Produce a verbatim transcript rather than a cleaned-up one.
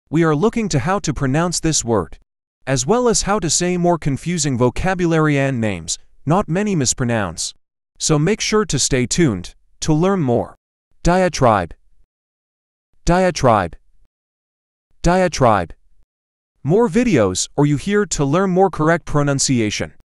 We are looking to how to pronounce this word, as well as how to say more confusing vocabulary and names not many mispronounce. So make sure to stay tuned to learn more. Diatribe. Diatribe. Diatribe. More videos or you here to learn more correct pronunciation.